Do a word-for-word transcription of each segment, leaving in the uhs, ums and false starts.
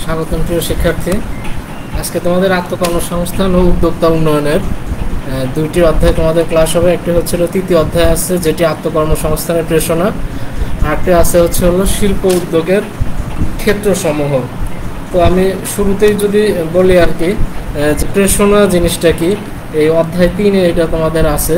স্বাগতম প্রিয় শিক্ষার্থী। আজকে তোমাদের আত্মকর্মসংস্থান ও উদ্যোক্তা উন্নয়নের দুইটি অধ্যায় তোমাদের ক্লাস হবে। একটি হচ্ছিল তৃতীয় অধ্যায় আছে যেটি আত্মকর্মসংস্থানের প্রেরণা, আরেকটি আছে হচ্ছে হলো শিল্প উদ্যোগের ক্ষেত্রসমূহ। তো আমি শুরুতেই যদি বলি আর কি যে প্রেরণা জিনিসটা কি, এই অধ্যায় তিনে এটা তোমাদের আছে।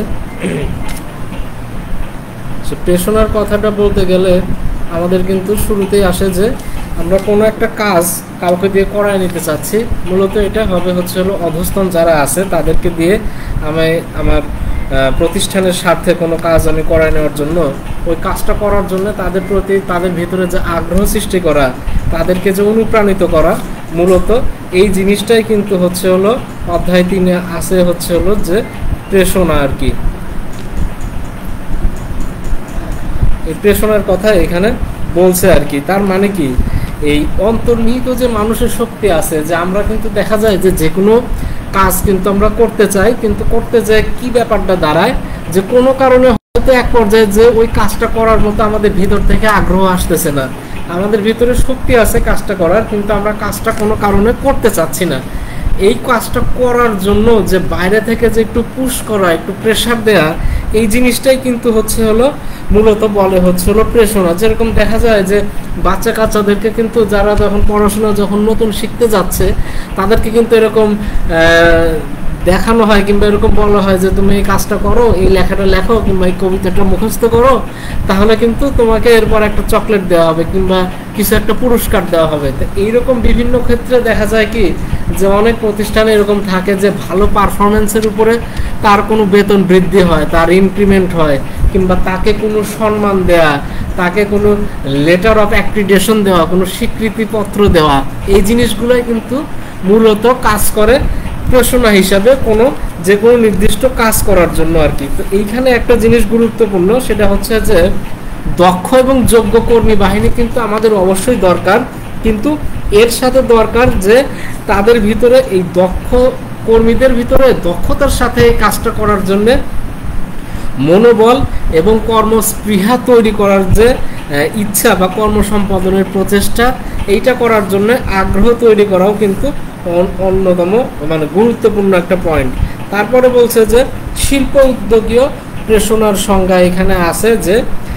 প্রেরণার কথাটা বলতে গেলে আমাদের কিন্তু শুরুতেই আসে যে আমরা কোনো একটা কাজ কাউকে দিয়ে করায় নিতে চাচ্ছি। মূলত এটা হবে হচ্ছে হলো অধস্তন যারা আছে তাদেরকে দিয়ে আমি আমার প্রতিষ্ঠানের স্বার্থে কোনো কাজ আমি করায় নেওয়ার জন্য, ওই কাজটা করার জন্য তাদের প্রতি তাদের ভিতরে যে আগ্রহ সৃষ্টি করা, তাদেরকে যে অনুপ্রাণিত করা, মূলত এই জিনিসটাই কিন্তু হচ্ছে হলো অধ্যায় তিনে আছে হচ্ছে হলো যে প্রেরণা আর কি। এই প্রেরণার কথা এখানে বলছে আর কি। তার মানে কি, এই অন্তর্নিহিত যে মানুষের শক্তি আছে, যে আমরা কিন্তু দেখা যায় যে যে কোনো কাজ কিন্তু আমরা করতে চাই, কিন্তু করতে চাই কি ব্যাপারটা দাঁড়ায় যে কোনো কারণে হয়তো এক পর্যায়ে যে ওই কাজটা করার মতো আমাদের ভিতর থেকে আগ্রহ আসতেছে না। আমাদের ভিতরে শক্তি আছে কাজটা করার, কিন্তু আমরা কাজটা কোনো কারণে করতে চাচ্ছি না। এই কাজটা করার জন্য যে বাইরে থেকে যে একটু পুশ করা, একটু প্রেশার দেয়া, এই জিনিসটাই কিন্তু হচ্ছে হলো মূলত বলে হচ্ছে হলো প্রেরণা। যেরকম দেখা যায় যে বাচ্চা কাচ্চাদেরকে কিন্তু যারা যখন পড়াশোনা যখন নতুন শিখতে যাচ্ছে তাদেরকে কিন্তু এরকম দেখানো হয় কিংবা এরকম বলা হয় যে তুমি এই কাজটা করো, এই লেখাটা লেখো কিংবা এই কবিতাটা মুখস্থ করো, তাহলে কিন্তু তোমাকে এরপর একটা চকলেট দেওয়া হবে কিংবা কিছু একটা পুরস্কার দেওয়া হবে। তো এইরকম বিভিন্ন ক্ষেত্রে দেখা যায় কি যে অনেক প্রতিষ্ঠানে এরকম থাকে যে ভালো পারফরমেন্সের উপরে তার কোনো বেতন বৃদ্ধি হয়, তার ইনক্রিমেন্ট হয়, কিংবা তাকে কোনো সম্মান দেওয়া, তাকে কোনো লেটার অফ অ্যাক্রিডিটেশন দেওয়া, কোনো স্বীকৃতিপত্র দেওয়া, এই জিনিসগুলোই কিন্তু মূলত কাজ করে প্রেরণা হিসাবে কোনো যে কোনো নির্দিষ্ট কাজ করার জন্য আর কি। তো এইখানে একটা জিনিস গুরুত্বপূর্ণ, সেটা হচ্ছে যে দক্ষ এবং যোগ্য কর্মী বাহিনী কিন্তু আমাদের অবশ্যই দরকার, কিন্তু এর সাথে দরকার যে তাদের ভিতরে এই দক্ষ কর্মীদের ভিতরে দক্ষতার সাথে এই কাজটা করার জন্যে মনোবল এবং কর্মস্পৃহা তৈরি করার যে ইচ্ছা বা কর্ম সম্পাদনের প্রচেষ্টা, এইটা করার জন্য আগ্রহ তৈরি করাও কিন্তু অন্যতম মানে গুরুত্বপূর্ণ একটা পয়েন্ট। তারপরে বলছে যে শিল্প উদ্যোগীয় প্রেরণার সংজ্ঞা এখানে আছে, যে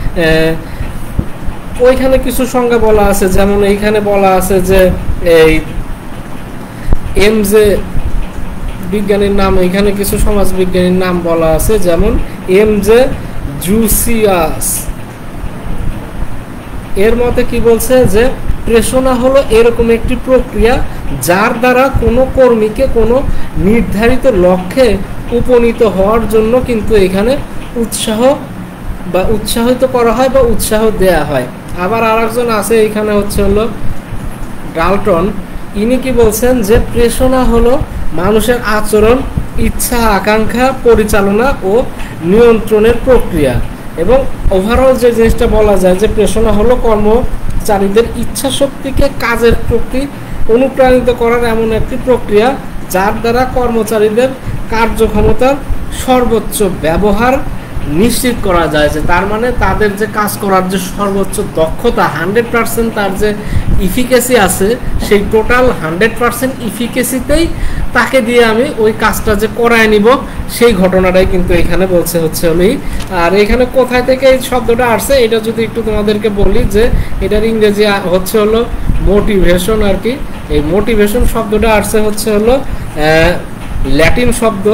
ওইখানে কিছু সংজ্ঞা বলা আছে, যেমন এইখানে বলা আছে যে এই এম যে বিজ্ঞানীর নাম, এখানে কিছু সমাজ বিজ্ঞানীর নাম বলা আছে, যেমন এম জে জুসিয়াস। এর মতে কি বলছে যে প্রেরণা হলো এরকম একটি প্রক্রিয়া যার দ্বারা কোনো কর্মীকে কোনো নির্ধারিত লক্ষ্যে উপনীত হওয়ার জন্য কিন্তু এখানে উৎসাহ বা উৎসাহিত করা হয় বা উৎসাহ দেয়া হয়। আবার আরেকজন আছে এখানে হচ্ছে হলো ডাল্টন, ইনি কি বলছেন যে প্রেরণা হলো মানুষের আচরণ, ইচ্ছা, আকাঙ্ক্ষা পরিচালনা ও নিয়ন্ত্রণের প্রক্রিয়া। এবং ওভারঅল যে জিনিসটা বলা যায় যে প্রেরণা হলো কর্মচারীদের ইচ্ছা শক্তিকে কাজের প্রতি অনুপ্রাণিত করার এমন একটি প্রক্রিয়া যার দ্বারা কর্মচারীদের কার্যক্ষমতার সর্বোচ্চ ব্যবহার নিশ্চিত করা যায়। যে তার মানে তাদের যে কাজ করার যে সর্বোচ্চ দক্ষতা, হান্ড্রেড পার্সেন্ট তার যে ইফিকেসি আছে, সেই টোটাল হান্ড্রেড পার্সেন্ট ইফিকেসিতেই তাকে দিয়ে আমি ওই কাজটা যে করায় নিব, সেই ঘটনাটাই কিন্তু এখানে বলছে হচ্ছে হলো। আর এখানে কোথায় থেকে এই শব্দটা আসছে এটা যদি একটু তোমাদেরকে বলি, যে এটার ইংরেজি হচ্ছে হলো মোটিভেশন আর কি। এই মোটিভেশন শব্দটা আসছে হচ্ছে হলো ল্যাটিন শব্দ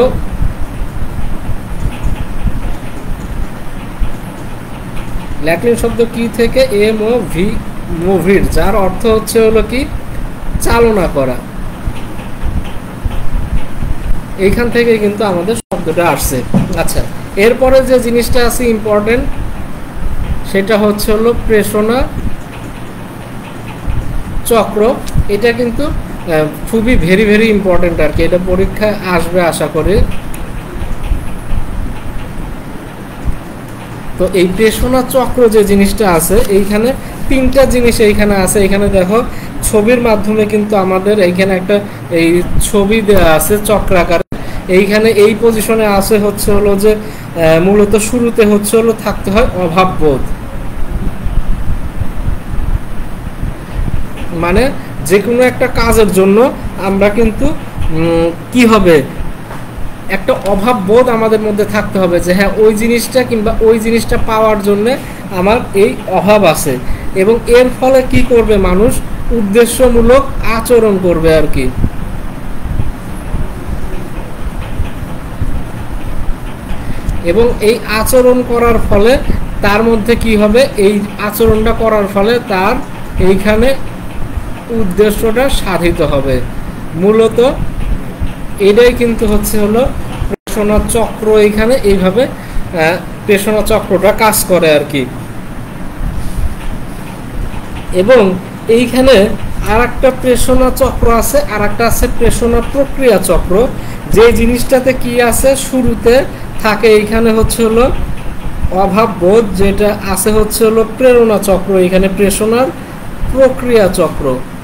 ল্যাটিন শব্দ কি থেকে, এম ও ভি মুভির, যার অর্থ হচ্ছে হলো কি চালনা করা। এইখান থেকে কিন্তু আমাদের শব্দটা আসছে। আচ্ছা, এরপরে যে জিনিসটা আছে ইম্পর্টেন্ট, সেটা হচ্ছে হলো প্রেরণা চক্র। এটা কিন্তু খুবই ভেরি ভেরি ইম্পর্টেন্ট আর কি, এটা পরীক্ষায় আসবে আশা করি। তো এই প্রেরণা চক্র যে জিনিসটা আছে, এইখানে তিনটা জিনিস এইখানে আছে। এখানে দেখো ছবির মাধ্যমে কিন্তু আমাদের এইখানে একটা এই ছবি দেওয়া আছে চক্রাকারে। এইখানে এই পজিশনে আছে হচ্ছে হলো যে মূলত শুরুতে হচ্ছে হলো থাকতে হয় অভাববোধ, মানে যে কোনো একটা কাজের জন্য আমরা কিন্তু কি হবে, একটা অভাব বোধ আমাদের মধ্যে থাকতে হবে যে হ্যাঁ ওই জিনিসটা কিংবা ওই জিনিসটা পাওয়ার জন্য আমার এই অভাব আছে। এবং এর ফলে কি করবে মানুষ, উদ্দেশ্যমূলক আচরণ করবে আর কি। এবং এই আচরণ করার ফলে তার মধ্যে কি হবে, এই আচরণটা করার ফলে তার এইখানে উদ্দেশ্যটা সাধিত হবে। মূলত এটাই কিন্তু হচ্ছে হলো প্রেষণা চক্র। এইখানে এইভাবে প্রেষণা চক্রটা কাজ করে আর কি। এবং এইখানে আর একটা প্রেষণা চক্র আছে, আর একটা আছে প্রেষণা প্রক্রিয়া চক্র। যে জিনিসটাতে কি আছে, শুরুতে থাকে এইখানে হচ্ছে হলো অভাব বোধ, যেটা আছে হচ্ছে হলো প্রেরণা চক্র, এখানে প্রেষণার প্রক্রিয়া চক্র।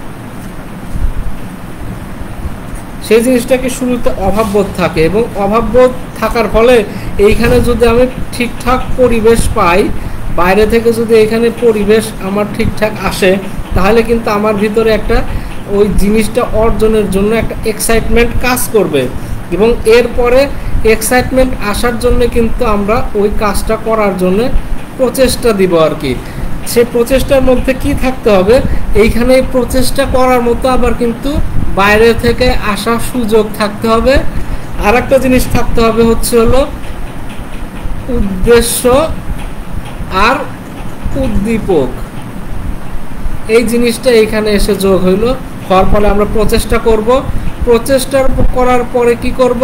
সেই জিনিসটাকে শুরুতে অভাববোধ থাকে, এবং অভাববোধ থাকার ফলে এইখানে যদি আমি ঠিকঠাক পরিবেশ পাই, বাইরে থেকে যদি এখানে পরিবেশ আমার ঠিকঠাক আসে, তাহলে কিন্তু আমার ভিতরে একটা ওই জিনিসটা অর্জনের জন্য একটা এক্সাইটমেন্ট কাজ করবে। এবং এরপরে এক্সাইটমেন্ট আসার জন্য কিন্তু আমরা ওই কাজটা করার জন্য প্রচেষ্টা দিব আর কি। সে প্রচেষ্টার মধ্যে কি থাকতে হবে, এইখানে এই প্রচেষ্টা করার মতো আবার কিন্তু বাইরে থেকে আসার সুযোগ থাকতে হবে। আর একটা জিনিস থাকতে হবে হচ্ছে হলো উদ্দেশ্য আর উদ্দীপক। এই জিনিসটা এখানে এসে যোগ হইল, হওয়ার ফলে আমরা প্রচেষ্টা করব। প্রচেষ্টা করার পরে কি করব,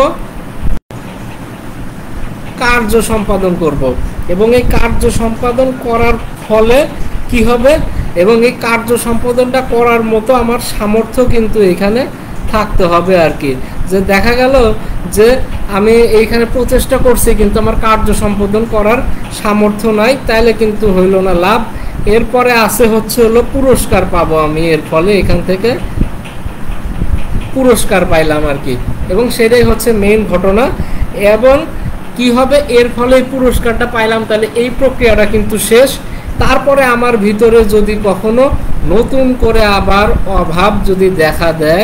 কার্য সম্পাদন করব। এবং এই কার্য সম্পাদন করার ফলে কি হবে, এবং এই কার্য সম্পাদনটা করার মতো আমার সামর্থ্য কিন্তু এখানে থাকতে হবে আর কি। যে দেখা গেল যে আমি এইখানে প্রচেষ্টা করছি কিন্তু আমার কার্য সম্পাদন করার সামর্থ্য নাই, তাইলে কিন্তু হইল না লাভ। এরপরে আছে হচ্ছে হলো পুরস্কার পাবো আমি, এর ফলে এখান থেকে পুরস্কার পাইলাম আর কি। এবং সেটাই হচ্ছে মেইন ঘটনা। এবং কি হবে, এর ফলে পুরস্কারটা পাইলাম, তাহলে এই প্রক্রিয়াটা কিন্তু শেষ। তারপরে আমার ভিতরে যদি কখনো নতুন করে আবার অভাব যদি দেখা দেয়,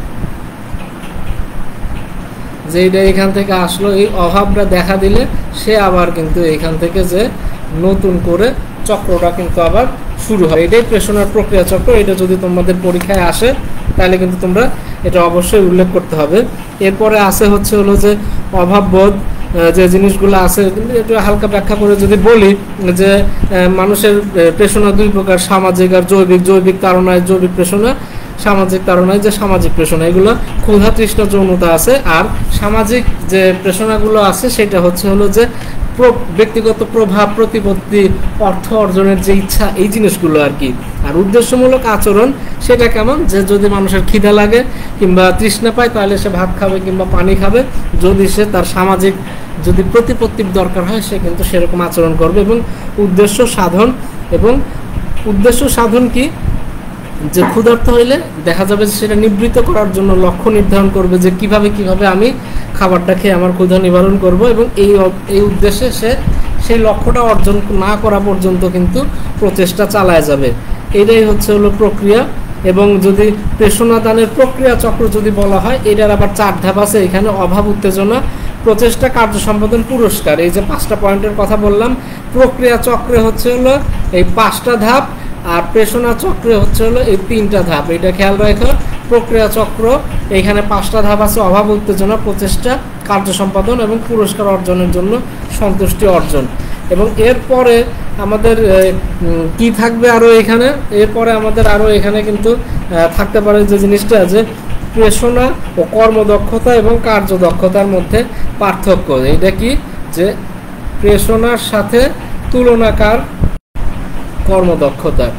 যে এটা এখান থেকে আসলো, এই অভাবটা দেখা দিলে সে আবার কিন্তু এখান থেকে যে নতুন করে চক্রটা কিন্তু আবার শুরু হয়। এটাই প্রেষণার প্রক্রিয়া চক্র। এটা যদি তোমাদের পরীক্ষায় আসে তাহলে কিন্তু তোমরা এটা অবশ্যই উল্লেখ করতে হবে। এরপরে আসে হচ্ছে হলো যে অভাববোধ, যে জিনিসগুলো আছে একটু হালকা ব্যাখ্যা করে যদি বলি, যে মানুষের প্রেষণা দুই প্রকার, সামাজিক আর জৈবিক। জৈবিক তাড়নায় জৈবিক প্রেষণা, সামাজিক তাড়নায় যে সামাজিক প্রেষণা। এগুলো ক্ষুধা তৃষ্ণা যৌনতা আছে। আর সামাজিক যে প্রেষণাগুলো আছে সেটা হচ্ছে হলো যে ব্যক্তিগত প্রভাব, প্রতিপত্তি, অর্থ অর্জনের যে ইচ্ছা, এই জিনিসগুলো আর কি। আর উদ্দেশ্যমূলক আচরণ সেটা কেমন, যে যদি মানুষের খিদা লাগে কিংবা তৃষ্ণা পায় তাহলে সে ভাত খাবে কিংবা পানি খাবে। যদি সে তার সামাজিক যদি প্রতিপত্তির দরকার হয় সে কিন্তু সেরকম আচরণ করবে। এবং উদ্দেশ্য সাধন, এবং উদ্দেশ্য সাধন কি, যে ক্ষুধার্ত হইলে দেখা যাবে যে সেটা নিবৃত্ত করার জন্য লক্ষ্য নির্ধারণ করবে, যে কিভাবে কিভাবে আমি খাবারটা খেয়ে আমার ক্ষুধা নিবারণ করব। এবং এই এই উদ্দেশ্যে সে সেই লক্ষ্যটা অর্জন না করা পর্যন্ত কিন্তু প্রচেষ্টা চালায় যাবে। এটাই হচ্ছে হলো প্রক্রিয়া। এবং যদি প্রেষণা দানের প্রক্রিয়া চক্র যদি বলা হয়, এটার আবার চার ধাপ আছে এখানে: অভাব, উত্তেজনা, প্রচেষ্টা, কার্য সম্পাদন, পুরস্কার। এই যে পাঁচটা পয়েন্টের কথা বললাম, প্রক্রিয়া চক্রে হচ্ছে হলো এই পাঁচটা ধাপ, আর প্রেষণা চক্রে হচ্ছে হলো এই তিনটা ধাপ। এটা খেয়াল রাখো, প্রক্রিয়া চক্র এখানে পাঁচটা ধাপ আছে: অভাব, উত্তেজনা, প্রচেষ্টা, কার্য সম্পাদন এবং পুরস্কার অর্জনের জন্য সন্তুষ্টি অর্জন। এবং এরপরে আমাদের কি থাকবে আরও এখানে, এরপরে আমাদের আরও এখানে কিন্তু থাকতে পারে যে জিনিসটা, যে প্রেষণা ও কর্মদক্ষতা এবং কার্যদক্ষতার মধ্যে পার্থক্য। এইটা কি, যে প্রেষণার সাথে তুলনাকার কর্মদক্ষতা।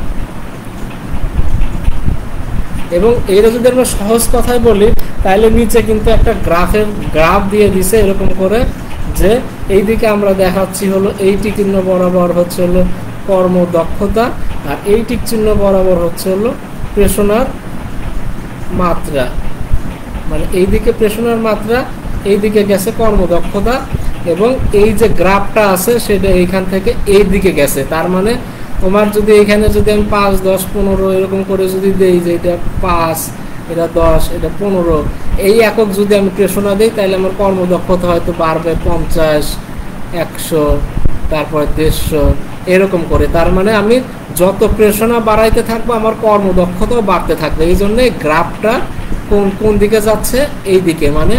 এবং এইটা যদি আমরা সহজ কথায় বলি তাহলে নিচে কিন্তু একটা গ্রাফের গ্রাফ দিয়ে দিছে এরকম করে, যে এইদিকে আমরা দেখাচ্ছি হলো এই টিক চিহ্ন বরাবর হচ্ছে হলো কর্মদক্ষতা, আর এই টিক চিহ্ন বরাবর হচ্ছে হলো প্রেষণার মাত্রা। মানে এইদিকে প্রেষণার মাত্রা, এইদিকে গেছে কর্মদক্ষতা, এবং এই যে গ্রাফটা আছে সেটা এইখান থেকে এই দিকে গেছে। তার মানে তোমার যদি এখানে যদি আমি পাঁচ দশ পনেরো এরকম করে যদি দেই যে এটা পাঁচ, এটা দশ, এটা পনেরো, এই একক যদি আমি প্রেষণা দিই তাহলে আমার কর্মদক্ষতা হয়তো বাড়বে পঞ্চাশ, একশো, তারপর দেড়শো এরকম করে। তার মানে আমি যত প্রেষণা বাড়াইতে থাকবো আমার কর্মদক্ষতাও বাড়তে থাকবে। এই জন্যে গ্রাফটা কোন কোন দিকে যাচ্ছে, এই দিকে, মানে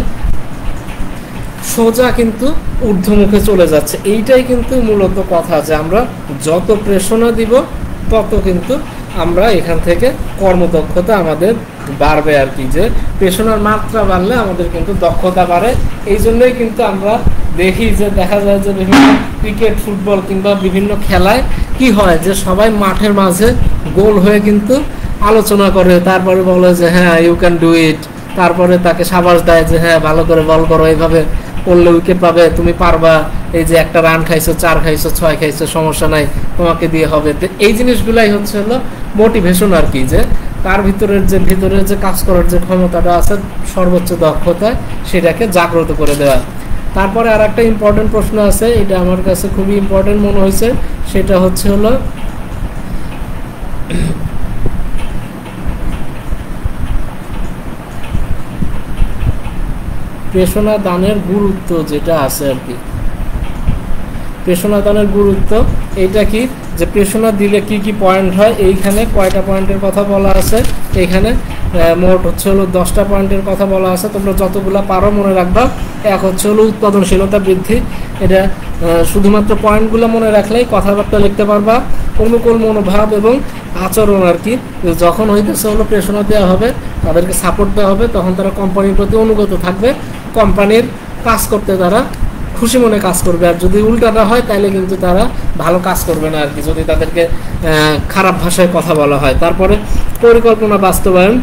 সোজা কিন্তু ঊর্ধ্বমুখে চলে যাচ্ছে। এইটাই কিন্তু মূলত কথা, যে আমরা যত প্রেষণা দিব তত কিন্তু আমরা এখান থেকে কর্মদক্ষতা আমাদের বাড়বে আর কি। যে প্রেষণার মাত্রা বাড়লে আমাদের কিন্তু দক্ষতা বাড়ে। এই জন্যই কিন্তু আমরা দেখি যে দেখা যায় যে বিভিন্ন ক্রিকেট, ফুটবল কিংবা বিভিন্ন খেলায় কি হয় যে সবাই মাঠের মাঝে গোল হয়ে কিন্তু আলোচনা করে, তারপরে বলে যে হ্যাঁ ইউ ক্যান ডু ইট, তারপরে তাকে সাবাস দেয় যে হ্যাঁ ভালো করে বল করো, এইভাবে করলে উইকেট পাবে, তুমি পারবা, এই যে একটা রান খাইছো, চার খাইছো, ছয় খাইছো, সমস্যা নাই, তোমাকে দিয়ে হবে। তো এই জিনিসগুলাই হচ্ছে হলো মোটিভেশন আর কি, যে তার ভিতরের যে ভিতরের যে কাজ করার যে ক্ষমতাটা আছে সর্বোচ্চ দক্ষতায়, সেটাকে জাগ্রত করে দেওয়া। তারপরে আর একটা ইম্পর্টেন্ট প্রশ্ন আছে, এটা আমার কাছে খুবই ইম্পর্টেন্ট মনে হয়েছে, সেটা হচ্ছে হলো প্রেষণা দানের গুরুত্ব যেটা আছে আর কি। প্রেষণা দানের গুরুত্ব এটা কি, যে প্রেষণা দিলে কি কি পয়েন্ট হয়, এইখানে কয়টা পয়েন্টের কথা বলা আছে, এইখানে মোট হচ্ছে হলো দশটা পয়েন্টের কথা বলা আছে। তোমরা যতগুলা পারো মনে রাখবা। এক হচ্ছে হলো উৎপাদনশীলতা বৃদ্ধি, এটা শুধুমাত্র পয়েন্টগুলো মনে রাখলেই কথাবার্তা লিখতে পারবা। অনুকূল মনোভাব এবং আচরণ আর কি, যখন হইতেছে হলো প্রেষণা দেওয়া হবে, তাদেরকে সাপোর্ট দেওয়া হবে, তখন তারা কোম্পানির প্রতি অনুগত থাকবে, কোম্পানির কাজ করতে তারা খুশি মনে কাজ করবে। আর যদি উল্টাটা হয় তাহলে কিন্তু তারা ভালো কাজ করবে না আর কি, যদি তাদেরকে খারাপ ভাষায় কথা বলা হয়। তারপরে পরিকল্পনা বাস্তবায়ন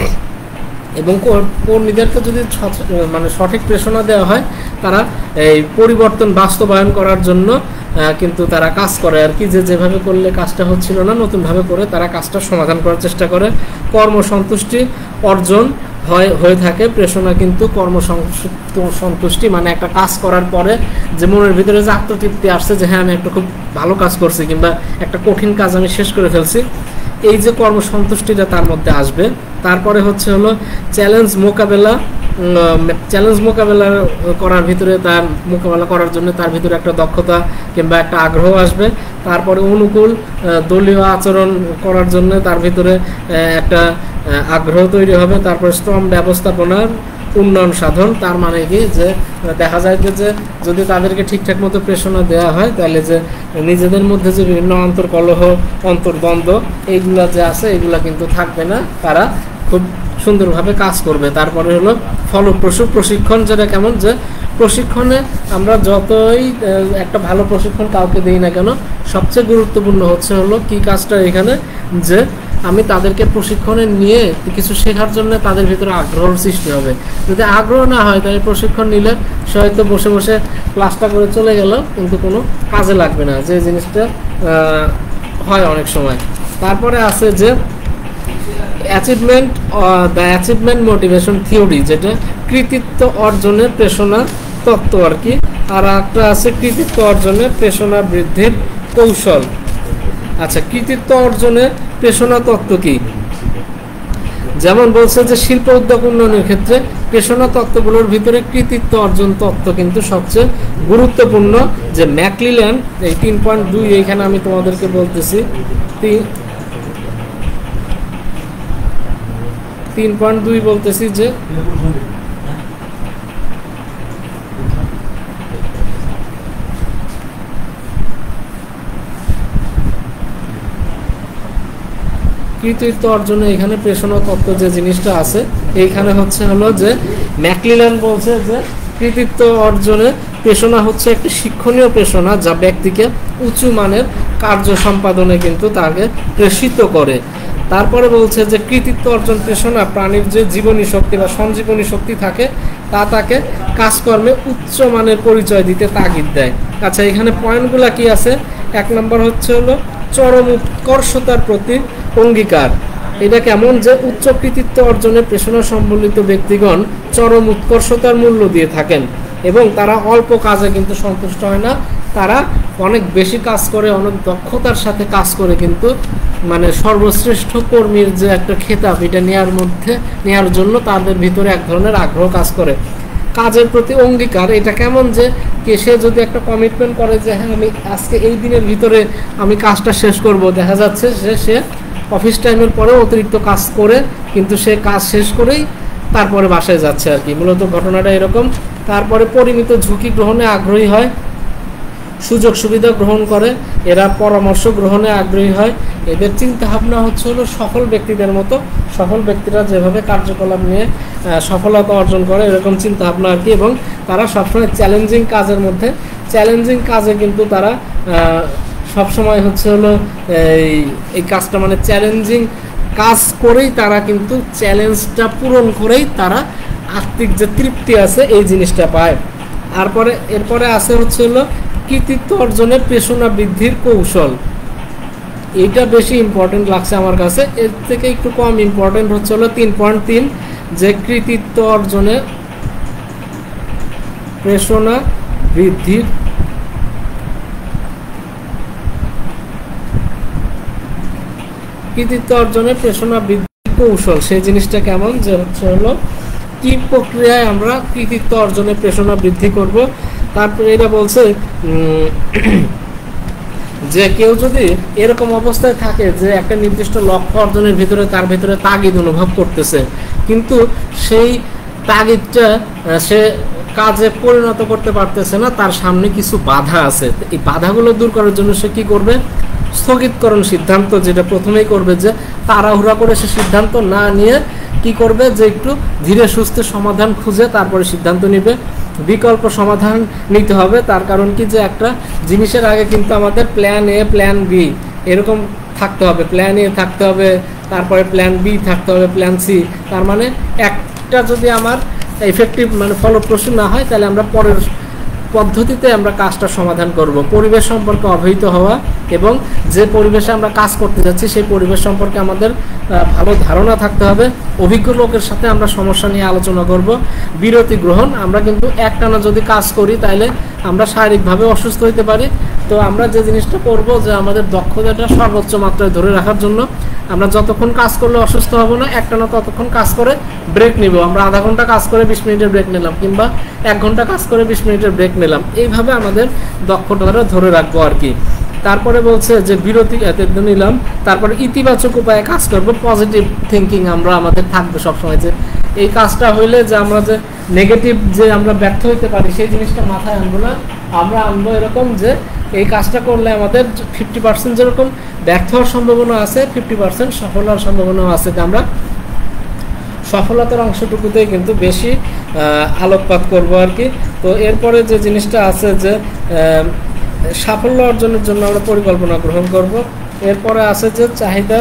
এবং কর্মীদেরকে যদি মানে সঠিক প্রেষণা দেওয়া হয়, তারা এই পরিবর্তন বাস্তবায়ন করার জন্য কিন্তু তারা কাজ করে আর কি, যে যেভাবে করলে কাজটা হচ্ছিল না নতুনভাবে করে তারা কাজটা সমাধান করার চেষ্টা করে। কর্মসন্তুষ্টি অর্জন হয় হয়ে থাকে প্রেষণা কিন্তু কর্মসন্তুষ্টি, মানে একটা কাজ করার পরে যে মনের ভিতরে যে আত্মতৃপ্তি আসছে যে হ্যাঁ আমি একটা খুব ভালো কাজ করছি কিংবা একটা কঠিন কাজ আমি শেষ করে ফেলছি, এই যে কর্মসন্তুষ্টিটা তার মধ্যে আসবে। তারপরে হচ্ছে হলো চ্যালেঞ্জ মোকাবেলা, চ্যালেঞ্জ মোকাবেলা করার ভিতরে তার মোকাবেলা করার জন্য তার ভিতরে একটা দক্ষতা কিংবা একটা আগ্রহ আসবে। তারপরে অনুকূল দলীয় আচরণ করার জন্য তার ভিতরে একটা আগ্রহ তৈরি হবে। তারপরে শ্রম ব্যবস্থাপনার উন্নয়ন সাধন, তার মানে কি যে দেখা যায় যে যদি তাদেরকে ঠিকঠাক মতো প্রেষণা দেওয়া হয় তাহলে যে নিজেদের মধ্যে যে বিভিন্ন অন্তর্কলহ, অন্তর্দ্বন্দ্ব এইগুলা যে আছে এগুলা কিন্তু থাকবে না, তারা খুব সুন্দরভাবে কাজ করবে। তারপরে হলো ফলপ্রসূ প্রশিক্ষণ, যেটা কেমন, যে প্রশিক্ষণে আমরা যতই একটা ভালো প্রশিক্ষণ কাউকে দিই না কেন, সবচেয়ে গুরুত্বপূর্ণ হচ্ছে হলো কি কাজটা এখানে, যে আমি তাদেরকে প্রশিক্ষণে নিয়ে কিছু শেখার জন্য তাদের ভিতরে আগ্রহ সৃষ্টি হবে। যদি আগ্রহ না হয় তাহলে প্রশিক্ষণ নিলে সে হয়তো বসে বসে ক্লাসটা করে চলে গেল, কিন্তু কোনো কাজে লাগবে না, যে জিনিসটা হয় অনেক সময়। তারপরে আছে যে achievement, the achievement motivation theory, যেটা কৃতিত্ব অর্জনের প্রেষণা তত্ত্ব আর কি। আর একটা আছে কৃতিত্ব অর্জনের প্রেষণা বৃদ্ধির কৌশল। আচ্ছা, কৃতিত্ব অর্জনের প্রেষণা তত্ত্ব কি? যেমন বলছে যে শিল্প উদ্যোগ উন্নয়নের ক্ষেত্রে প্রেষণা তত্ত্বগুলোর ভিতরে কৃতিত্ব অর্জন তত্ত্ব কিন্তু সবচেয়ে গুরুত্বপূর্ণ। যে ম্যাকলিল্যান্ড এই তিন পয়েন্ট দুই এইখানে আমি তোমাদেরকে বলতেছি, তিন পয়েন্ট দুই বলতেছি যে কৃতিত্ব অর্জনে এখানে প্রেষণা তত্ত্ব যে জিনিসটা আছে এইখানে হচ্ছে হলো যে ম্যাকলিল্যান্ড বলছে যে কৃতিত্ব অর্জনে প্রেষণা হচ্ছে একটি শিক্ষণীয় প্রেষণা, যা ব্যক্তিকে উঁচু মানের কার্য সম্পাদনে কিন্তু তাকে প্রেষিত করে। তারপরে বলছে যে কৃতিত্ব অর্জন প্রেষণা প্রাণীর যে জীবনী শক্তি বা সঞ্জীবনী শক্তি থাকে তা তাকে কাজকর্মে উচ্চ মানের পরিচয় দিতে তাগিদ দেয়। আচ্ছা, এখানে পয়েন্টগুলা কি আছে? এক নম্বর হচ্ছে হলো চরম উৎকর্ষতার প্রতি অঙ্গীকার। এটা কেমন, যে উচ্চ কৃতিত্ব অর্জনে প্রেষণা সম্বলিত ব্যক্তিগণ চরম উৎকর্ষতার মূল্য দিয়ে থাকেন এবং তারা অল্প কাজে কিন্তু সন্তুষ্ট হয় না, তারা অনেক বেশি কাজ করে, অনেক দক্ষতার সাথে কাজ করে কিন্তু মানে সর্বশ্রেষ্ঠ কর্মীর যে একটা খেতাব এটা নেওয়ার মধ্যে নেওয়ার জন্য তাদের ভিতরে এক ধরনের আগ্রহ কাজ করে। কাজের প্রতি অঙ্গীকার এটা কেমন, যে কে সে যদি একটা কমিটমেন্ট করে যে হ্যাঁ আমি আজকে এই দিনের ভিতরে আমি কাজটা শেষ করব, দেখা যাচ্ছে যে সে অফিস টাইমের পরে অতিরিক্ত কাজ করে কিন্তু সে কাজ শেষ করেই তারপরে বাসায় যাচ্ছে আর কি, মূলত ঘটনাটা এরকম। তারপরে পরিমিত ঝুঁকি গ্রহণে আগ্রহী হয়, সুযোগ সুবিধা গ্রহণ করে, এরা পরামর্শ গ্রহণে আগ্রহী হয়, এদের চিন্তা ভাবনা হচ্ছে হলো সফল ব্যক্তিদের মতো, সফল ব্যক্তিরা যেভাবে কার্যকলাপ নিয়ে সফলতা অর্জন করে এরকম চিন্তা ভাবনা আর কি। এবং তারা সবসময় চ্যালেঞ্জিং কাজের মধ্যে, চ্যালেঞ্জিং কাজে কিন্তু তারা সবসময় হচ্ছে হলো এই এই কাজটা মানে চ্যালেঞ্জিং কাজ করেই তারা কিন্তু চ্যালেঞ্জটা পূরণ করেই তারা আর্থিক যে তৃপ্তি আছে এই জিনিসটা পায়। তারপরে এরপরে আছে হচ্ছে হলো কৃতিত্ব অর্জনের পেশনা বৃদ্ধির কৌশল, এইটা বেশি ইম্পর্টেন্ট লাগছে আমার কাছে, এর থেকে একটু কম ইম্পর্টেন্ট হচ্ছে হলো তিন পয়েন্ট তিন যে কৃতিত্ব অর্জনের পেশনা বৃদ্ধির কৃতিত্ব অর্জনের পেশনা বৃদ্ধির কৌশল। সেই জিনিসটা কেমন, যে হচ্ছে হলো কি প্রক্রিয়ায় আমরা কৃতিত্ব অর্জনের পেশনা বৃদ্ধি করব। তারপরে এটা বলছে যে কেউ যদি এরকম অবস্থায় থাকে যে একটা নির্দিষ্ট লক্ষ্য অর্জনের ভিতরে তার ভিতরে তাগিদ অনুভব করতেছে কিন্তু সেই তাগিদটা সে কাজে পরিণত করতে পারতেছে না, তার সামনে কিছু বাধা আছে, এই বাধাগুলো দূর করার জন্য সে কি করবে, স্থগিতকরণ সিদ্ধান্ত যেটা প্রথমেই করবে, যে তাড়াহুড়া করে সে সিদ্ধান্ত না নিয়ে কি করবে, যে একটু ধীরে সুস্থে সমাধান খুঁজে তারপরে সিদ্ধান্ত নিবে, বিকল্প সমাধান নিতে হবে। তার কারণ কি, যে একটা জিনিসের আগে কিন্তু আমাদের প্ল্যান এ প্ল্যান বি এরকম থাকতে হবে, প্ল্যান এ থাকতে হবে, তারপরে প্ল্যান বি থাকতে হবে, প্ল্যান সি। তার মানে একটা যদি আমার এফেক্টিভ মানে ফলপ্রসূ না হয় তাহলে আমরা পরের পদ্ধতিতে আমরা কাজটা সমাধান করব। পরিবেশ সম্পর্কে অবহিত হওয়া এবং যে পরিবেশে আমরা কাজ করতে যাচ্ছি সেই পরিবেশ সম্পর্কে আমাদের ভালো ধারণা থাকতে হবে। অভিজ্ঞ লোকের সাথে আমরা সমস্যা নিয়ে আলোচনা করব। বিরতি গ্রহণ, আমরা কিন্তু একটানা যদি কাজ করি তাহলে আমরা শারীরিকভাবে অসুস্থ হতে পারি। তো আমরা যে জিনিসটা করব, যে আমাদের দক্ষতাটা সর্বোচ্চ মাত্রায় ধরে রাখার জন্য আমরা যতক্ষণ কাজ করলে অসুস্থ হব না, একটানা ততক্ষণ কাজ করে ব্রেক নিব। আমরা আধা ঘন্টা কাজ করে বিশ মিনিটের ব্রেক নিলাম, কিংবা এক ঘন্টা কাজ করে বিশ মিনিটের ব্রেক নিলাম, এইভাবে আমাদের দক্ষতাটা ধরে রাখবো আর কি। তারপরে বলছে যে বিরতি নিলাম, তারপরে ইতিবাচক উপায়ে কাজ করবো, পজিটিভ থিঙ্কিং আমরা আমাদের থাকবে সবসময়, যে এই কাজটা হইলে যে আমরা যে নেগেটিভ যে আমরা ব্যর্থ হইতে পারি সেই জিনিসটা মাথায় আনবো না, আমরা আনবো এরকম যে এই কাজটা করলে আমাদের ফিফটি পার্সেন্ট যেরকম ব্যর্থ হওয়ার সম্ভাবনা আছে, ফিফটি পার্সেন্ট সফল হওয়ার সম্ভাবনাও আছে, যে আমরা সফলতার অংশটুকুতেই কিন্তু বেশি আলোকপাত করব আর কি। তো এরপরে যে জিনিসটা আছে যে সাফল্য অর্জনের জন্য আমরা পরিকল্পনা গ্রহণ করব। এরপরে আছে যে চাহিদার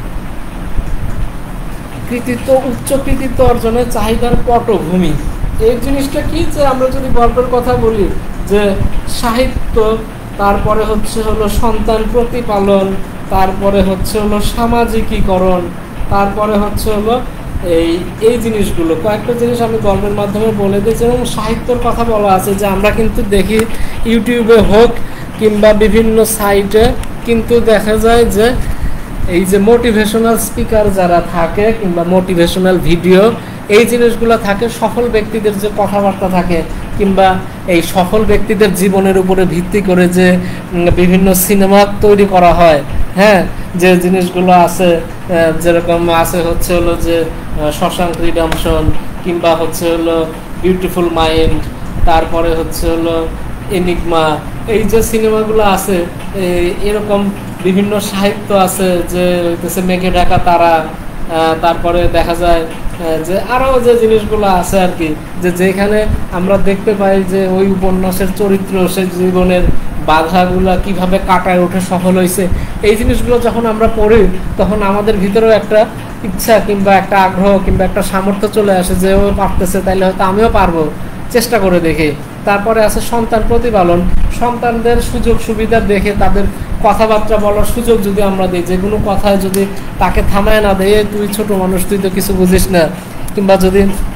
কৃতিত্ব, উচ্চ কৃতিত্ব অর্জনের চাহিদার পটভূমি। এই জিনিসটা কি, যে আমরা যদি গল্পের কথা বলি, যে সাহিত্য, তারপরে হচ্ছে হলো সন্তান প্রতিপালন, তারপরে হচ্ছে হলো সামাজিকীকরণ, তারপরে হচ্ছে হলো এই এই জিনিসগুলো কয়েকটা জিনিস আমি গল্পের মাধ্যমে বলে দিয়েছি। এবং সাহিত্যর কথা বলা আছে, যে আমরা কিন্তু দেখি ইউটিউবে হোক কিংবা বিভিন্ন সাইটে কিন্তু দেখা যায় যে এই যে মোটিভেশনাল স্পিকার যারা থাকে কিংবা মোটিভেশনাল ভিডিও এই জিনিসগুলো থাকে, সফল ব্যক্তিদের যে কথাবার্তা থাকে কিংবা এই সফল ব্যক্তিদের জীবনের উপরে ভিত্তি করে যে বিভিন্ন সিনেমা তৈরি করা হয়, হ্যাঁ, যে জিনিসগুলো আছে যেরকম আছে হচ্ছে হলো যে শশাঙ্ক রিডেম্পশন কিংবা হচ্ছে হলো বিউটিফুল মাইন্ড, তারপরে হচ্ছে হলো এনিগমা, এই যে সিনেমাগুলো আছে, এরকম বিভিন্ন সাহিত্য আছে যে হইতেছে মেঘে ঢাকা তারা, তারপরে দেখা যায় যে আরও যে জিনিসগুলো আছে আর কি, যে যেখানে আমরা দেখতে পাই যে ওই উপন্যাসের চরিত্র সে জীবনের বাধাগুলা কিভাবে কাটায় ওঠে সফল হয়েছে, এই জিনিসগুলো যখন আমরা পড়ি তখন আমাদের ভিতরেও একটা ইচ্ছা কিংবা একটা আগ্রহ কিংবা একটা সামর্থ্য চলে আসে যে ও পারতেছে, তাইলে হয়তো আমিও পারবো, চেষ্টা করে দেখি। তারপরে আছে সন্তান প্রতিপালন, সন্তানদের সুযোগ সুবিধা দেখে তাদের কথাবার্তা বলার সুযোগ যদি আমরা দিই, যে কোনো কথায় যদি তাকে থামায় না দেয় তুই ছোট মানুষ তুই তো কিছু বুঝিস না, কিংবা যদি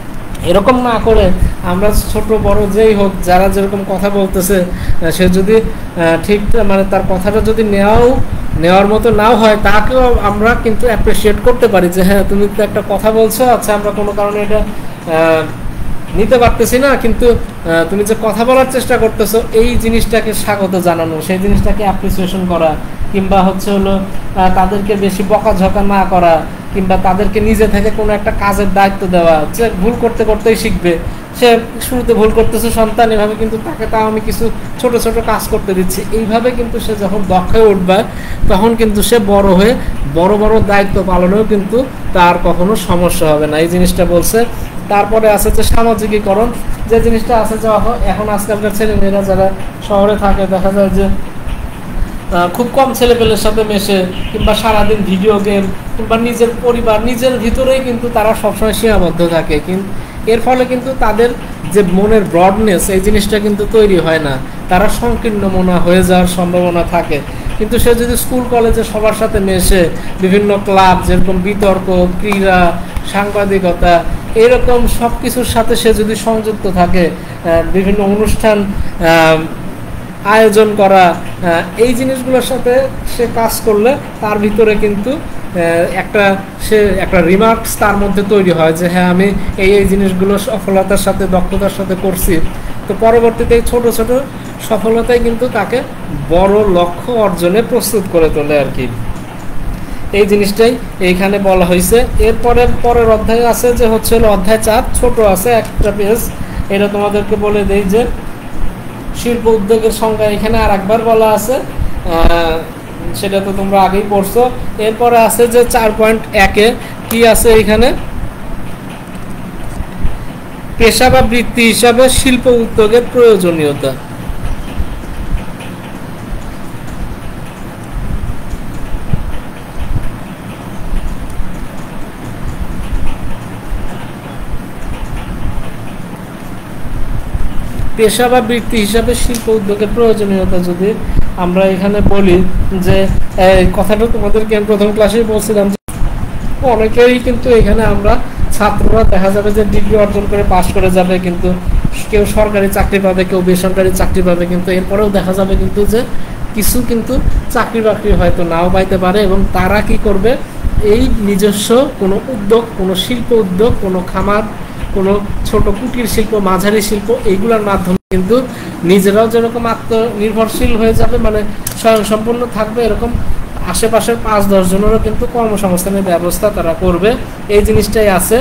এরকম না করে আমরা ছোট বড় যেই হোক যারা যেরকম কথা বলতেছে সে যদি ঠিক মানে তার কথাটা যদি নেওয়াও নেওয়ার মতো নাও হয় তাকেও আমরা কিন্তু অ্যাপ্রিসিয়েট করতে পারি যে হ্যাঁ তুমি তো একটা কথা বলছো, আচ্ছা আমরা কোনো কারণে এটা নিতে পারতেছি না, কিন্তু তুমি যে কথা বলার চেষ্টা করতেছো এই জিনিসটাকে স্বাগত জানানো, সেই জিনিসটাকে অ্যাপ্রিসিয়েশন করা, কিংবা হচ্ছে হলো তাদেরকে বেশি বকাঝকা না করা, কিংবা তাদেরকে নিজে থেকে কোনো একটা কাজের দায়িত্ব দেওয়া, যে ভুল করতে করতেই শিখবে, সে শুরুতে ভুল করতেছে সন্তান, এভাবে কিন্তু তাকে তাও আমি কিছু ছোট ছোট কাজ করতে দিচ্ছি, এইভাবে কিন্তু সে যখন দক্ষ হয়ে উঠবে তখন কিন্তু সে বড় হয়ে বড় বড় দায়িত্ব পালনেও কিন্তু তার কখনো সমস্যা হবে না, এই জিনিসটা বলছে। তারপরে আছে যে সামাজিকীকরণ, যে জিনিসটা আছে যে এখন আজকালকার ছেলেমেয়েরা যারা শহরে থাকে দেখা যায় যে খুব কম ছেলেপেলের সাথে মেশে, কিংবা সারাদিন ভিডিও গেম, কিংবা নিজের পরিবার নিজের ভিতরেই কিন্তু তারা সবসময় সীমাবদ্ধ থাকে, কিন্তু এর ফলে কিন্তু তাদের যে মনের ব্রডনেস এই জিনিসটা কিন্তু তৈরি হয় না, তারা সংকীর্ণ মনা হয়ে যাওয়ার সম্ভাবনা থাকে। কিন্তু সে যদি স্কুল কলেজে সবার সাথে মেশে, বিভিন্ন ক্লাব যেরকম বিতর্ক, ক্রীড়া, সাংবাদিকতা, এরকম সব কিছুর সাথে সে যদি সংযুক্ত থাকে, বিভিন্ন অনুষ্ঠান আয়োজন করা, এই জিনিসগুলোর সাথে সে কাজ করলে তার ভিতরে কিন্তু একটা সে একটা রিমার্কস তার মধ্যে তৈরি হয় যে হ্যাঁ আমি এই এই জিনিসগুলো সফলতার সাথে দক্ষতার সাথে করছি। তো পরবর্তীতে ছোট ছোট সফলতাই কিন্তু তাকে বড় লক্ষ্য অর্জনে প্রস্তুত করে তোলে আর কি, এই জিনিসটাই এইখানে বলা হয়েছে। এরপরে পরের অধ্যায় আছে যে হচ্ছে অধ্যায় চার, ছোট আছে একটা পেজ, এটা তোমাদেরকে বলে দেই যে শিল্প উদ্যোগের সংজ্ঞা এখানে আর একবার বলা আছে, সেটা তো তোমরা আগেই পড়ছো। এরপরে আছে যে চার পয়েন্ট একে কি আছে এখানে, পেশা বা বৃত্তি হিসাবে শিল্প উদ্যোগের প্রয়োজনীয়তা। পেশা বা বৃত্তি হিসাবে শিল্প উদ্যোগের প্রয়োজনীয়তা যদি আমরা এখানে বলি, যে কথাটা তোমাদেরকে আমি প্রথম ক্লাসেই বলছিলাম যে অনেকেই কিন্তু এখানে আমরা ছাত্ররা দেখা যাবে যে ডিগ্রি অর্জন করে পাশ করে যাবে, কিন্তু কেউ সরকারি চাকরি পাবে, কেউ বেসরকারি চাকরি পাবে, কিন্তু এরপরেও দেখা যাবে কিন্তু যে কিছু কিন্তু চাকরি বাকরি হয়তো নাও পাইতে পারে, এবং তারা কি করবে এই নিজস্ব কোনো উদ্যোগ, কোনো শিল্প উদ্যোগ, কোনো খামার, কোনো ছোট কুটির শিল্প, মাঝারি শিল্প, এইগুলোর মাধ্যমে কিন্তু নিজেরাও যেরকম আত্মনির্ভরশীল হয়ে যাবে, মানে স্বয়ংসম্পূর্ণ থাকবে, এরকম আশেপাশের পাঁচ দশ জনেরও কিন্তু কর্মসংস্থানের ব্যবস্থা তারা করবে, এই জিনিসটাই আছে।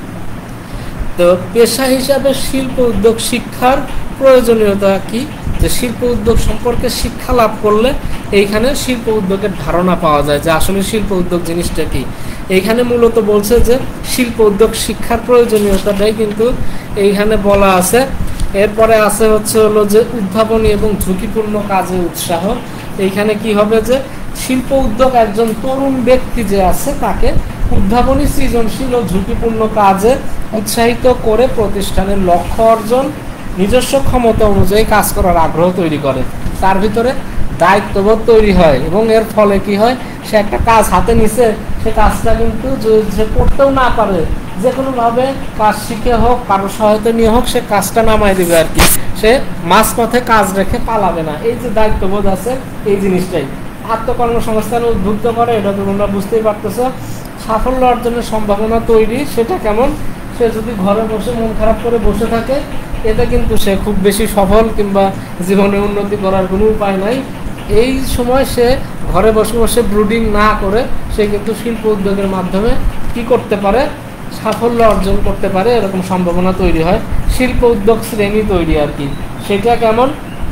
তো পেশা হিসাবে শিল্প উদ্যোগ শিক্ষার প্রয়োজনীয়তা কি, যে শিল্প উদ্যোগ সম্পর্কে শিক্ষা লাভ করলে এইখানে শিল্প উদ্যোগের ধারণা পাওয়া যায় যে আসলে শিল্প উদ্যোগ জিনিসটা কি। এইখানে মূলত বলছে যে শিল্প উদ্যোগ শিক্ষার প্রয়োজনীয়তাটাই কিন্তু এইখানে বলা আছে। এরপরে আছে হচ্ছে হলো যে উদ্ভাবনী এবং ঝুঁকিপূর্ণ কাজে উৎসাহ। এইখানে কি হবে যে শিল্প উদ্যোগ একজন তরুণ ব্যক্তি যে আছে তাকে উদ্ভাবনী, সৃজনশীল ও ঝুঁকিপূর্ণ কাজে উৎসাহিত করে প্রতিষ্ঠানের লক্ষ্য অর্জন, নিজস্ব ক্ষমতা অনুযায়ী কাজ করার আগ্রহ তৈরি করে, তার ভিতরে দায়িত্ববোধ তৈরি হয়, এবং এর ফলে কি হয় সে একটা কাজ হাতে নিছে, সে কাজটা কিন্তু যে করতেও না পারে যে কোনোভাবে কাজ শিখে হোক, কারো সহায়তা নিয়ে হোক, সে কাজটা নামাই দিবে আর কি, সে মাঝপথে কাজ রেখে পালাবে না। এই যে দায়িত্ববোধ আছে এই জিনিসটাই আত্মকর্মসংস্থানে উদ্বুদ্ধ করে, এটা তো তোমরা বুঝতেই পারতেছো। সাফল্য অর্জনের সম্ভাবনা তৈরি, সেটা কেমন, সে যদি ঘরে বসে মন খারাপ করে বসে থাকে এতে কিন্তু সে খুব বেশি সফল কিংবা জীবনে উন্নতি করার কোনো উপায় নাই। এই সময় সে ঘরে বসে বসে ব্রুডিং না করে সে কিন্তু শিল্প উদ্যোগের মাধ্যমে কি করতে পারে, সাফল্য অর্জন করতে পারে, এরকম সম্ভাবনা তৈরি হয়। শিল্প উদ্যোগ শ্রেণী তৈরি আর কি, সেটা কেমন,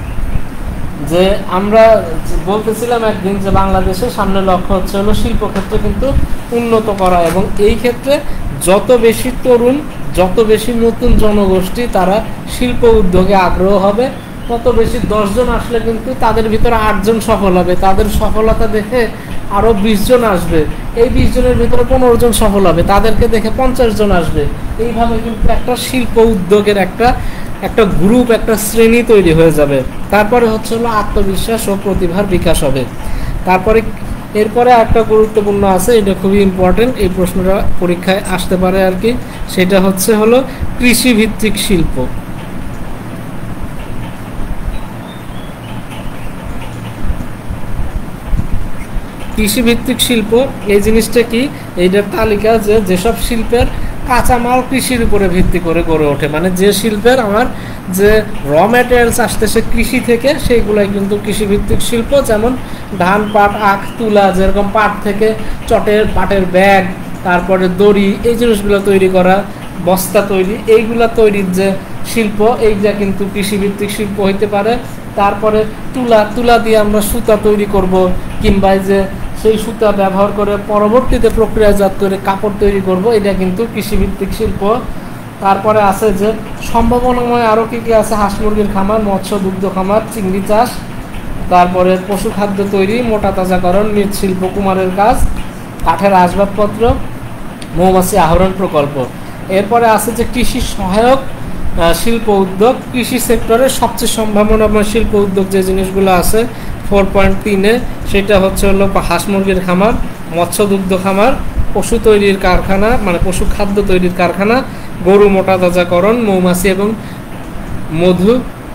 যে আমরা বলতেছিলাম একদিন যে বাংলাদেশের সামনে লক্ষ্য হচ্ছে হলো শিল্পক্ষেত্র কিন্তু উন্নত করা, এবং এই ক্ষেত্রে যত বেশি তরুণ, যত বেশি নতুন জনগোষ্ঠী তারা শিল্প উদ্যোগে আগ্রহ হবে, তত বেশি দশজন আসলে কিন্তু তাদের ভিতরে আটজন সফল হবে, তাদের সফলতা দেখে আরও বিশ জন আসবে, এই বিশ জনের ভিতরে পনেরো জন সফল হবে, তাদেরকে দেখে পঞ্চাশ জন আসবে, এইভাবে কিন্তু একটা শিল্প উদ্যোগের একটা একটা গ্রুপ, একটা শ্রেণী তৈরি হয়ে যাবে। তারপরে হচ্ছে হলো আত্মবিশ্বাস ও প্রতিভার বিকাশ হবে। তারপরে এরপরে একটা গুরুত্বপূর্ণ আছে, এটা খুবই ইম্পর্টেন্ট, এই প্রশ্নটা পরীক্ষায় আসতে পারে আর কি, সেটা হচ্ছে হলো কৃষিভিত্তিক শিল্প। কৃষিভিত্তিক শিল্প এই জিনিসটা কি, এইটার তালিকা যে যেসব শিল্পের কাঁচামাল কৃষির উপরে ভিত্তি করে গড়ে ওঠে, মানে যে শিল্পের আমার যে র ম্যাটেরিয়ালস আসতেছে কৃষি থেকে, সেইগুলাই কিন্তু কৃষিভিত্তিক শিল্প। যেমন ধান, পাট, আখ, তুলা, যেরকম পাট থেকে চটের পাটের ব্যাগ, তারপরে দড়ি, এই জিনিসগুলো তৈরি করা, বস্তা তৈরি, এইগুলা তৈরির যে শিল্প, এইটা কিন্তু কৃষিভিত্তিক শিল্প হইতে পারে। তারপরে তুলা, তুলা দিয়ে আমরা সুতা তৈরি করব, কিংবা যে সেই সুতা ব্যবহার করে পরবর্তীতে প্রক্রিয়াজাত করে কাপড় তৈরি করব, এটা কিন্তু কৃষিভিত্তিক শিল্প। তারপরে আছে যে সম্ভাবনাময় আরও কী কী আছে, হাঁস মুরগির খামার, মৎস্য দুগ্ধ খামার, চিংড়ি চাষ, তারপরে পশু খাদ্য তৈরি, মোটা তাজাকরণ, মৃৎশিল্প, কুমারের কাজ, কাঠের আসবাবপত্র, মৌমাছি আহরণ প্রকল্প। এরপরে আছে যে কৃষি সহায়ক শিল্প উদ্যোগ, কৃষি সেক্টরের সবচেয়ে সম্ভাবনাময় শিল্প উদ্যোগ যে জিনিসগুলো আছে ফোর পয়েন্ট তিনে, সেটা হচ্ছে হলো হাঁস মুরগির খামার, মৎস্য দুগ্ধ খামার, পশু তৈরির কারখানা, মানে পশু খাদ্য তৈরির কারখানা, গরু মোটা তাজাকরণ, মৌমাছি এবং মধু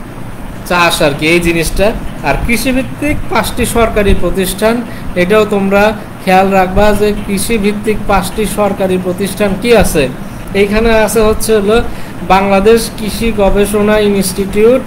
চাষ আর কি, এই জিনিসটা। আর কৃষিভিত্তিক পাঁচটি সরকারি প্রতিষ্ঠান, এটাও তোমরা খেয়াল রাখবা যে কৃষিভিত্তিক পাঁচটি সরকারি প্রতিষ্ঠান কি আছে। এইখানে আছে হচ্ছে হলো বাংলাদেশ কৃষি গবেষণা ইনস্টিটিউট,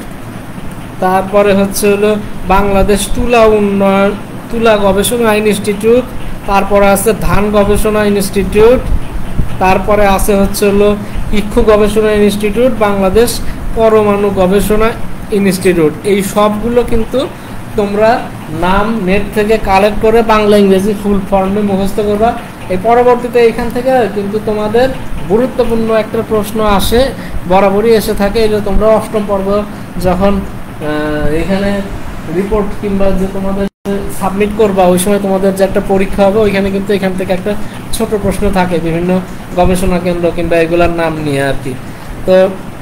তারপরে হচ্ছে হলো বাংলাদেশ তুলা উন্নয়ন তুলা গবেষণা ইনস্টিটিউট, তারপরে আছে ধান গবেষণা ইনস্টিটিউট, তারপরে আছে হচ্ছে হলো ইক্ষু গবেষণা ইনস্টিটিউট, বাংলাদেশ পরমাণু গবেষণা ইনস্টিটিউট। এই সবগুলো কিন্তু তোমরা নাম নেট থেকে কালেক্ট করে বাংলা ইংরেজি ফুল ফর্মে মুখস্থ করবা। এই পরবর্তীতে এখান থেকে কিন্তু তোমাদের গুরুত্বপূর্ণ একটা প্রশ্ন আসে, বরাবরই এসে থাকে। এটা তোমরা অষ্টম পর্ব যখন এখানে রিপোর্ট কিংবা যে তোমাদের সাবমিট করবা, ওই সময় তোমাদের যে একটা পরীক্ষা হবে, ওইখানে কিন্তু এখান থেকে একটা ছোট প্রশ্ন থাকে বিভিন্ন গবেষণা কেন্দ্র কিংবা এগুলার নাম নিয়ে আর কি। তো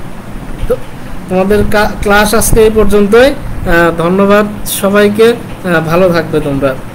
তোমাদের ক্লাস আজকে এই পর্যন্তই। ধন্যবাদ সবাইকে, ভালো থাকবে তোমরা।